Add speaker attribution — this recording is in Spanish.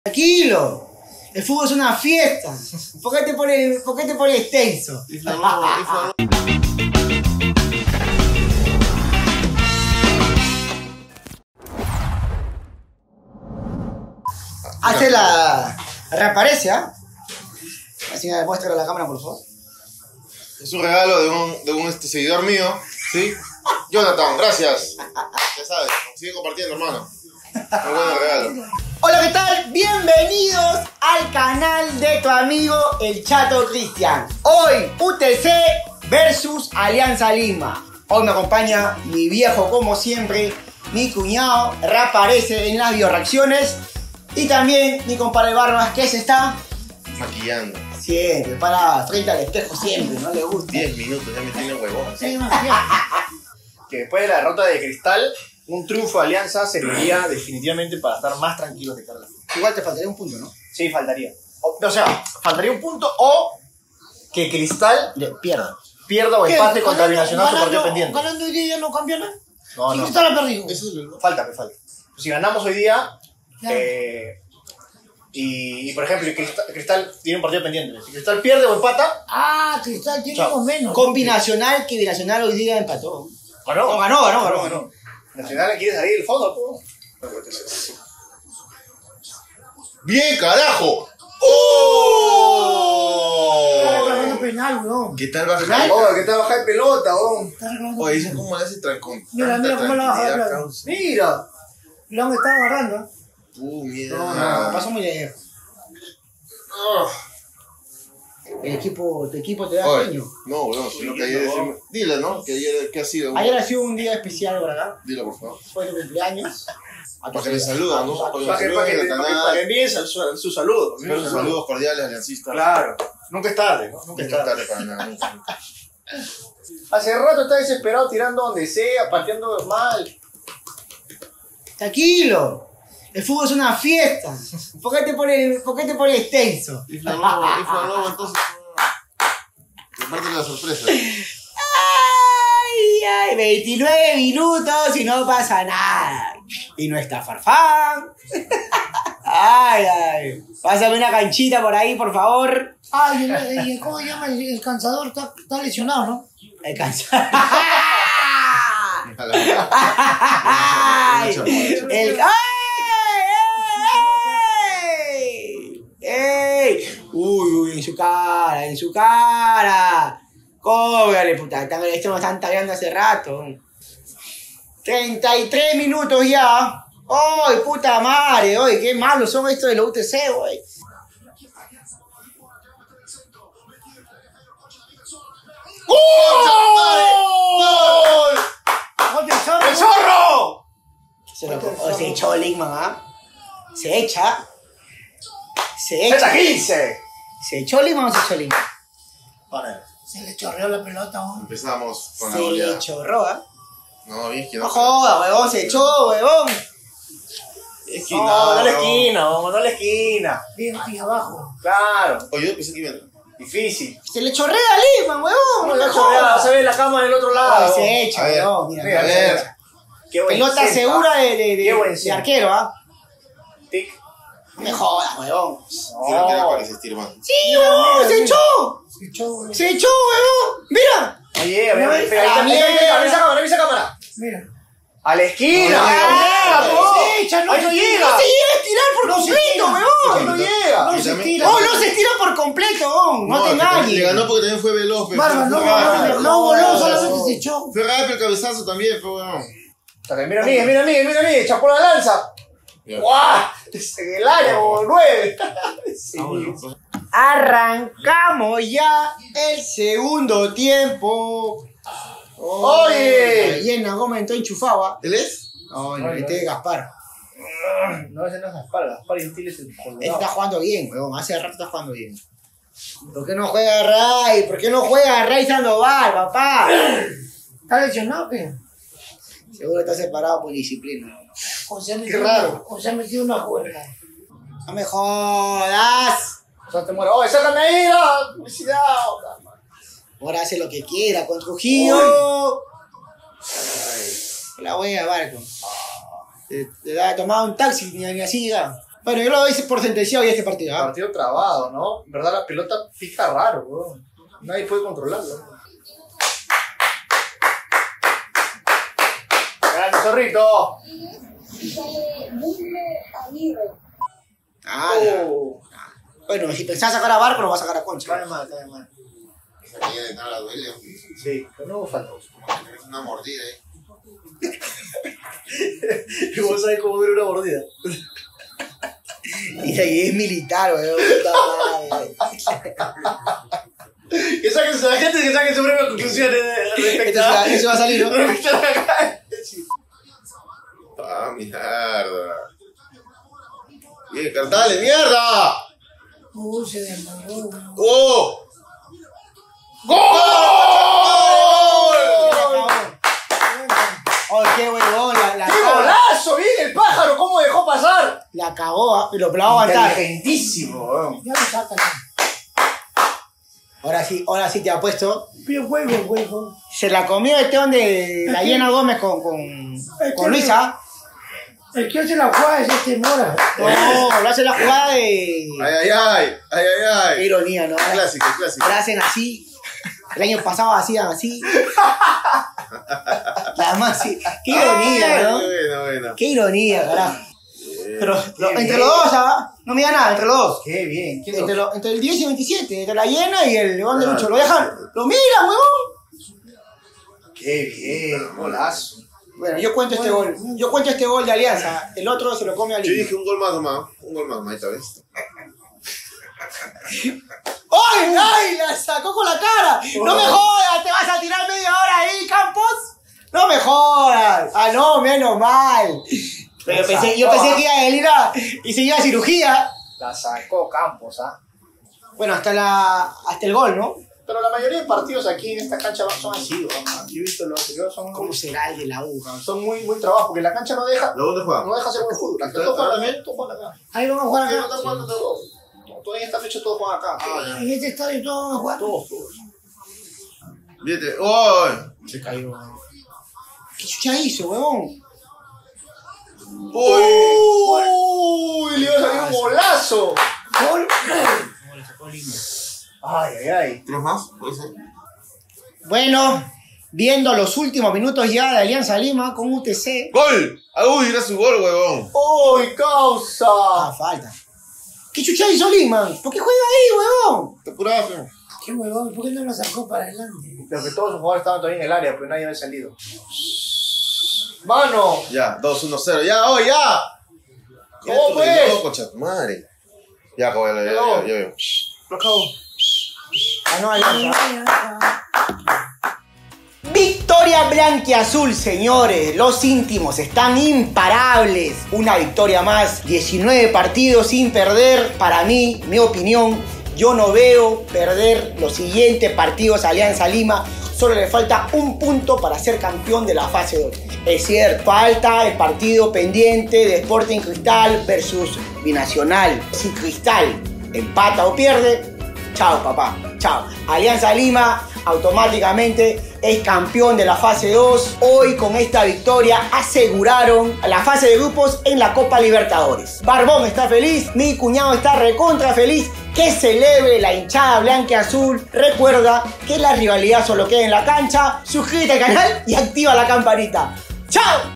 Speaker 1: Tranquilo, el fútbol es una fiesta. ¿Por qué te pones tenso? Hace la... reaparece, ¿ah? Así me muestra a la cámara, por favor.
Speaker 2: Es un regalo de un seguidor mío, ¿sí? Jonathan, gracias. Ya sabes, sigue compartiendo, hermano. Muy buen regalo.
Speaker 1: Hola, ¿qué tal? Bienvenidos al canal de tu amigo el Chato Cristian. Hoy UTC versus Alianza Lima. Hoy me acompaña mi viejo, como siempre, mi cuñado, reaparece en las bioreacciones. Y también mi compadre Barbas, que se está
Speaker 2: maquillando.
Speaker 1: Siempre, para frente al espejo siempre, no le gusta.
Speaker 2: 10 minutos, ya me tiene huevón.
Speaker 1: Sí,
Speaker 3: que después de la derrota de Cristal, un triunfo de Alianza serviría definitivamente para estar más tranquilos de cara a la final.
Speaker 1: Igual te faltaría un punto, ¿no?
Speaker 3: Sí, faltaría. O sea, faltaría un punto o que Cristal pierda o empate contra Binacional su partido pendiente.
Speaker 4: ¿Ganando hoy día ya no campeona?
Speaker 3: No, no.
Speaker 4: Cristal ha perdido.
Speaker 3: Falta. Si ganamos hoy día, y por ejemplo, Cristal tiene un partido pendiente. Si Cristal pierde o empata...
Speaker 4: Cristal tiene unos menos.
Speaker 1: Con Binacional, que Binacional hoy día empató. Ganó.
Speaker 3: Nacional le quiere salir del fondo, pues.
Speaker 2: ¡Bien, carajo!
Speaker 4: Está reclamando penal, weón.
Speaker 2: ¿Qué tal bajar?
Speaker 3: ¿Qué tal bajar de pelota, weón?
Speaker 4: Está reclamando
Speaker 2: Oye,
Speaker 4: penal.
Speaker 2: dicen cómo le hace con
Speaker 4: Mira
Speaker 2: tanta
Speaker 4: cómo la baja de
Speaker 2: tranquilidad,
Speaker 4: plata.
Speaker 2: causa.
Speaker 3: Mira.
Speaker 4: Lo han estado agarrando.
Speaker 2: Mierda.
Speaker 1: No, pasó muy lejos. Tu equipo te da
Speaker 2: Oye,
Speaker 1: sueño.
Speaker 2: no, weón, sino que ayer decimos... Dile, ¿no? Que ayer, ¿qué ha sido?
Speaker 1: Ayer ha sido un día especial, ¿verdad?
Speaker 2: Dilo, por favor.
Speaker 1: Fue tu cumpleaños.
Speaker 2: Para que le saludan, ¿no? Para que le
Speaker 3: Para
Speaker 2: saluden en el
Speaker 3: que
Speaker 2: canal.
Speaker 3: envíen su saludo.
Speaker 2: Espero sus saludos cordiales, aliancistas.
Speaker 3: Claro. Nunca es tarde, ¿no?
Speaker 2: Nunca es tarde para nada. Nunca.
Speaker 3: Hace rato está desesperado tirando donde sea, pateando mal.
Speaker 1: Tranquilo, el fútbol es una fiesta. ¿Por qué te pones tenso?
Speaker 2: Infla globo, entonces. Comparte la sorpresa.
Speaker 1: Ay, 29 minutos y no pasa nada. Y no está Farfán. Ay. Pásame una canchita por ahí, por favor.
Speaker 4: Y ¿cómo se llama? El cansador está lesionado, ¿no?
Speaker 1: El cansador. ¡Ey! Uy, en su cara. Cóbrale, puta. Esto nos están tagueando hace rato. 33 minutos ya. ¡Ay, puta madre! ¡Ay, qué malos son estos de la UTC, güey!
Speaker 3: ¡Gol! ¡El zorro!
Speaker 1: Se echó Lickman, ¿ah? Se echa.
Speaker 3: ¡Fecha 15!
Speaker 1: ¿Se echó Lickman o se echó Lickman?
Speaker 4: Se le chorreó la pelota, weón.
Speaker 2: Empezamos con la
Speaker 1: Se
Speaker 2: goleada.
Speaker 1: le chorró, ¿ah?
Speaker 2: No, bien que
Speaker 1: No joda, huevón, se echó, huevón.
Speaker 3: No, no la esquina.
Speaker 4: Bien aquí abajo.
Speaker 3: Claro.
Speaker 2: Oye, yo pensé que iba a entrar.
Speaker 3: Difícil.
Speaker 1: Se le chorrea a Lickman, huevón.
Speaker 3: No
Speaker 1: No
Speaker 3: la
Speaker 1: le
Speaker 3: chorreada,
Speaker 1: jodas.
Speaker 3: se ve la cama del otro lado.
Speaker 1: Se echa,
Speaker 2: A ver,
Speaker 1: huevón. Mira,
Speaker 2: a ver.
Speaker 3: Qué buen
Speaker 1: pelota
Speaker 3: centro,
Speaker 1: segura
Speaker 3: ¿ah?
Speaker 1: de
Speaker 3: Qué buen
Speaker 1: de
Speaker 3: centro.
Speaker 1: arquero, ¿ah?
Speaker 3: Tic.
Speaker 1: No me jodas, huevón.
Speaker 2: Creo que era para que se estire más.
Speaker 1: Sí, huevón, se echó.
Speaker 4: Se echó, weón.
Speaker 1: Se echó, huevón. Mira.
Speaker 3: Oye, a ver,
Speaker 1: mierda.
Speaker 3: revisa cámara.
Speaker 4: Mira.
Speaker 3: A la esquina.
Speaker 2: No,
Speaker 3: Ahí
Speaker 4: Se echa,
Speaker 3: no
Speaker 1: No
Speaker 3: llega.
Speaker 1: se llega a estirar por
Speaker 4: No se
Speaker 1: completo,
Speaker 4: estira.
Speaker 1: huevón.
Speaker 3: Ahí no llega.
Speaker 4: No
Speaker 2: Y
Speaker 4: se
Speaker 2: también-
Speaker 4: tira.
Speaker 1: Oh, no se estira por completo, huevón. No te
Speaker 2: Le
Speaker 1: engañes.
Speaker 2: ganó porque también fue veloz. pero
Speaker 4: Barba,
Speaker 2: fue
Speaker 4: no
Speaker 2: rápido.
Speaker 4: voló, solamente se echó.
Speaker 2: Fue rápido el cabezazo también, pero bueno.
Speaker 3: Mira a mí, chapó la lanza. ¡Guau! En el área, como 9. Sí.
Speaker 1: Arrancamos ya el segundo tiempo.
Speaker 3: Oye.
Speaker 1: Llena Gómez entró enchufado.
Speaker 2: ¿Él es?
Speaker 1: No, este es Gaspar.
Speaker 3: No, ese no es Gaspar y Stiles el
Speaker 1: Este
Speaker 3: colgado.
Speaker 1: está jugando bien, huevón. Hace rato está jugando bien. ¿Por qué no juega Ray? ¿Por qué no juega Ray Sandoval, papá?
Speaker 4: ¿Está lesionado, qué?
Speaker 1: Seguro está separado por disciplina.
Speaker 4: O se ha
Speaker 3: Qué
Speaker 4: metido
Speaker 3: raro.
Speaker 4: O se ha metido una juerga.
Speaker 1: No me jodas.
Speaker 3: O sea, te muero. ¡Oye, sácame ahí! ¡No! ¡Publicidad!
Speaker 1: Ahora hace lo que quiera con Trujillo. La wea, Barco. Te da tomado un taxi ni así, ya. Bueno, yo lo doy por sentenciado ya este partido. ¿Ah?
Speaker 3: Partido trabado, ¿no? En verdad la pelota pica raro, weón. Nadie puede controlarlo. ¡Grande, zorrito!
Speaker 1: Ah, ya. Bueno, si pensás sacar a Barco, lo vas a sacar a Concha.
Speaker 3: Cae mal.
Speaker 2: Esa niña de cara duele.
Speaker 3: Sí, pero no falta.
Speaker 2: Es una mordida ahí.
Speaker 3: Y vos sabés cómo dura una mordida.
Speaker 1: Y ahí es militar, weón. Puta madre.
Speaker 3: Que saquen la gente que saque sus propias conclusiones respecto a...
Speaker 1: Eso va a salir, ¿no?
Speaker 2: Ah, mierda. Bien, cartales, mierda.
Speaker 4: Se demoró.
Speaker 2: ¡Oh!
Speaker 1: ¡Gol! ¡Oh, qué huevón!
Speaker 3: ¡Qué golazo! ¡Bien el pájaro! ¿Cómo dejó pasar?
Speaker 1: La cagó, pero la va a aguantar.
Speaker 3: Inteligentísimo, weón.
Speaker 4: Ya lo sacan.
Speaker 1: Ahora sí te apuesto.
Speaker 4: Pero huevo.
Speaker 1: Se la comió el teón de la Llena Gómez con Luisa.
Speaker 4: El que hace la jugada es este Mora.
Speaker 1: No, lo hace la jugada de...
Speaker 2: Ay.
Speaker 1: Qué ironía, ¿no?
Speaker 2: Clásico.
Speaker 1: La hacen así. El año pasado hacían así. La más sí. Qué ironía, ¿no?
Speaker 2: Bueno.
Speaker 1: Qué ironía, carajo. Pero entre los dos, ¿ah? No me da nada, entre los dos.
Speaker 3: Qué bien.
Speaker 1: Entre el 10 y el 27, entre la Llena y el León de Lucho. Lo dejan, lo miran, huevón.
Speaker 3: Qué bien. Golazo.
Speaker 1: Bueno, yo cuento este gol. Yo cuento este gol de Alianza. El otro se lo come a
Speaker 2: Yo
Speaker 1: Lima.
Speaker 2: dije un gol más nomás. Esta vez.
Speaker 1: ¡Ay! ¡La sacó con la cara! ¡No me jodas! ¿Te vas a tirar media hora ahí, Campos? ¡No me jodas! ¡Ah, no! Menos mal. Pero yo pensé que iba a ir y se iba a cirugía.
Speaker 3: La sacó Campos, ¿ah?
Speaker 1: Bueno, hasta el gol, ¿no?
Speaker 3: Pero la mayoría de partidos aquí en esta cancha son así, weón. Yo he visto los anteriores son...
Speaker 1: ¿Cómo será el de la U?
Speaker 3: Son muy trabajo, porque la cancha no deja...
Speaker 2: ¿Dónde juega?
Speaker 3: No deja hacer buen fútbol. Aquí todos juegan también, todos juegan acá.
Speaker 4: Ahí vamos a jugar
Speaker 3: Aquí no
Speaker 4: acá.
Speaker 3: están jugando todos. Todavía en esta fecha todos juegan acá.
Speaker 4: En este estadio todos van a jugar.
Speaker 3: Todos.
Speaker 2: Vete. ¡Oh!
Speaker 3: Se cayó.
Speaker 1: ¿Qué chucha hizo, huevón?
Speaker 3: ¡Uy! Le iba a salir un golazo.
Speaker 4: Gol.
Speaker 3: Ay.
Speaker 2: ¿Tienes más? ¿Puede ser?
Speaker 1: Bueno, viendo los últimos minutos ya de Alianza Lima con UTC.
Speaker 2: ¡Gol! ¡Uy, era su gol, huevón!
Speaker 3: ¡Uy, causa!
Speaker 1: Falta. ¿Qué chucha hizo Lima? ¿Por qué juega ahí, huevón?
Speaker 2: Te apuraba,
Speaker 4: Qué huevón, ¿por qué no lo sacó para adelante?
Speaker 3: Pero que todos los jugadores estaban todavía en el área, pero nadie había salido. ¡Mano!
Speaker 2: Ya, 2-1-0. ¡Ya, oh, ya!
Speaker 3: ¿Cómo pues?
Speaker 2: Concha tu madre. Ya, acabó, ya veo.
Speaker 3: Lo acabo.
Speaker 1: Ganó Alianza. Victoria blanquiazul, señores. Los íntimos están imparables. Una victoria más. 19 partidos sin perder. Para mí, mi opinión, yo no veo perder los siguientes partidos a Alianza Lima. Solo le falta un punto para ser campeón de la fase 2. Es cierto, falta el partido pendiente de Sporting Cristal versus Binacional. Si Cristal empata o pierde, chao papá, chao. Alianza Lima automáticamente es campeón de la fase 2. Hoy con esta victoria aseguraron la fase de grupos en la Copa Libertadores. Barbón está feliz, mi cuñado está recontra feliz. Que celebre la hinchada blanquiazul. Recuerda que la rivalidad solo queda en la cancha. Suscríbete al canal y activa la campanita. ¡Chao!